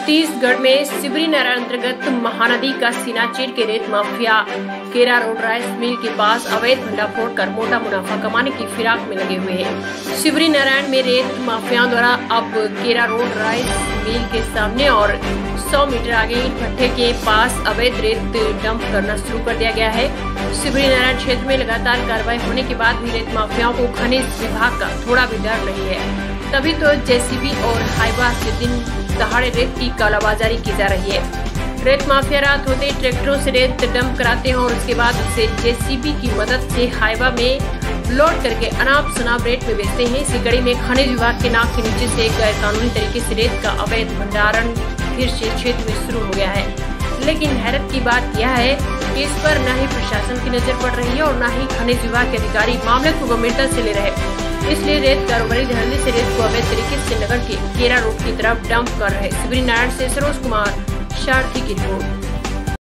छत्तीसगढ़ में सिवरी नारायण अंतर्गत महानदी का सीनाचेर के रेत माफिया केरा रोड राइस मिल के पास अवैध भंडाफोड़ कर मोटा मुनाफा कमाने की फिराक में लगे हुए हैं। सिवरी नारायण में रेत माफियाओं द्वारा अब केरा रोड राइस मिल के सामने और 100 मीटर आगे ईंट भट्ठे के पास अवैध रेत डंप करना शुरू कर दिया गया है। सिवरी नारायण क्षेत्र में लगातार कार्रवाई होने के बाद भी रेत माफियाओं को खनिज विभाग का थोड़ा भी डर नहीं है। तभी तो जेसीबी और हाइवा से दिन दहाड़े रेत की कालाबाजारी की जा रही है। रेत माफिया रात होते ट्रैक्टरों से रेत डंप कराते हैं और उसके बाद उसे जेसीबी की मदद से हाइवा में लोड करके अनाप शनाप रेट में बेचते हैं। इसी कड़ी में खनिज विभाग के नाक के नीचे से गैर कानूनी तरीके से रेत का अवैध भंडारण फिर से क्षेत्र में शुरू हो गया है। लेकिन हैरत की बात यह है कि इस पर न ही प्रशासन की नजर पड़ रही है और न ही खनिज विभाग के अधिकारी मामले को गंभीरता से ले रहे। इसलिए रेत कारोबारी धड़ल्ले से रेत को अवैध तरीके से नगर के केरा रोड की तरफ डंप कर रहे। सिवरी नारायण से सरोज कुमार, सारथी की रिपोर्ट।